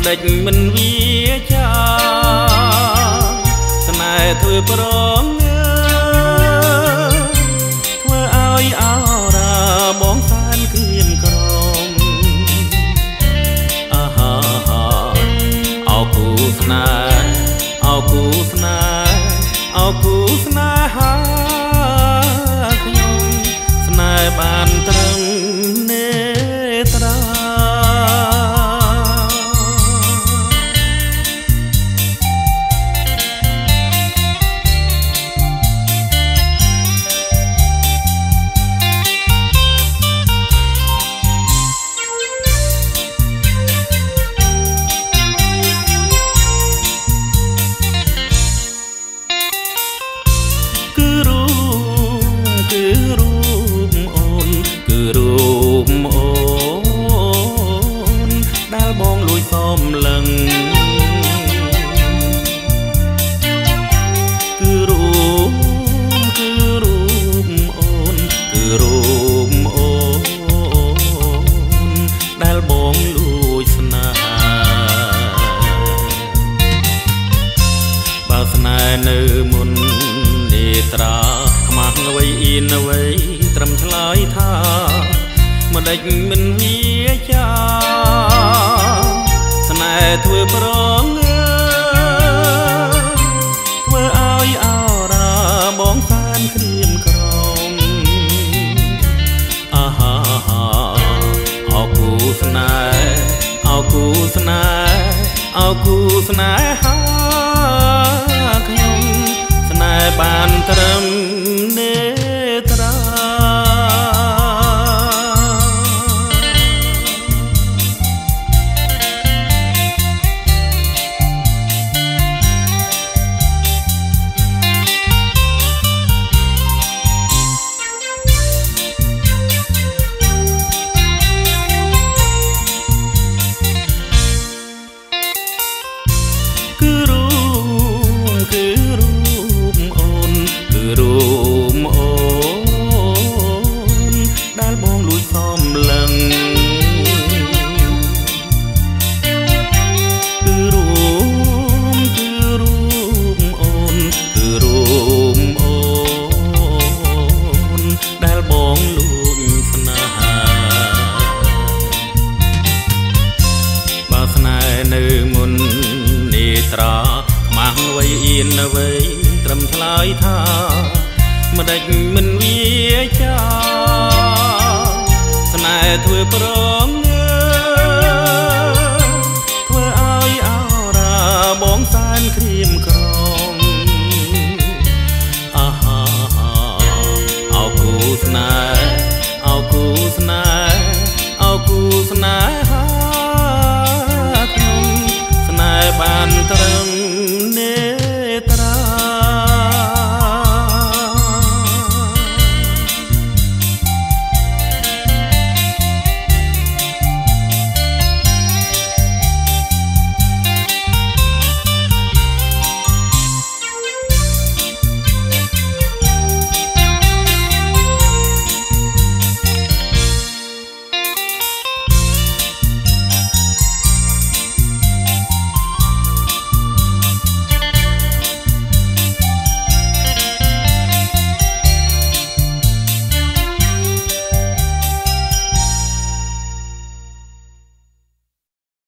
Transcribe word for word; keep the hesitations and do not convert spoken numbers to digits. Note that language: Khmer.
ដេចមិនវាចាស្នេហ៍ធ្វើប្រងធ្វើឲ្យអរាបងសានគ្រៀមក្រមអាហាអោគូស្នេហ៍អោគូស្នេហ៍អោគូស្នេហាខ្ញុំស្នេហ៍បានត្រឹមនេត្រាសំឡឹងគឺរូបគឺរូបអូនគឺរូបអូនដែលបងលួចស្នេហ៍បើស្នេហ៍នៅមុននេត្រាខ្មាស់អ្វីអៀនអ្វីត្រឹមឆ្លើយថាមិនដេចមិនវាចាស្នេហ៍ធ្វើប្រងធ្វើឲ្យអរាបងសានគ្រៀមក្រមអាហាអោគូស្នេហ៍អោគូស្នេហ៍អោគូស្នេហាខ្ញុំស្នេហ៍បានត្រឹមនេត្រាគឺរូបគឺរូបអូនគឺរូបអូនដែលបងលួចសំឡឹងគឺរូបគឺរូបអូនគឺរូបអូនដែលបងលួចស្នេហាបើស្នេហ៍នៅមុននេត្រាខ្មាស់អ្វីអៀនអ្វីត្រឹមឆ្លើយថាមិនដេចមិនវាចាស្នេហ៍ធ្វើប្រងធ្វើឲ្យអរាបងសានគ្រៀមក្រ